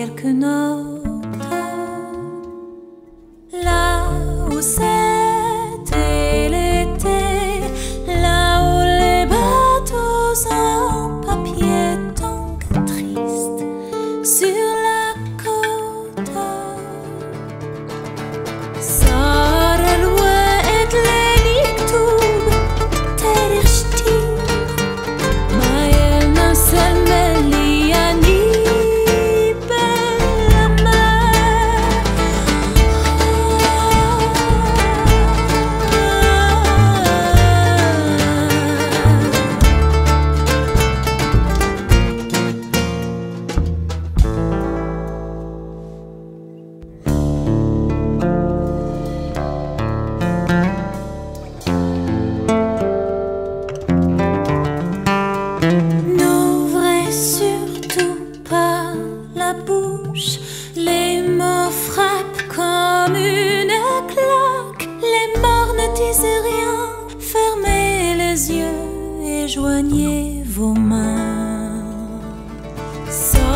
quelques notes. Là où c'était l'été, là où les bateaux en papier tombent tristes sur la côte. صار الوقت لنكتب تاريخ جديد ما يلنا مليانين N'ouvrez surtout pas la bouche, les mots frappent comme une claque. Les morts ne disent rien, fermez les yeux et joignez vos mains.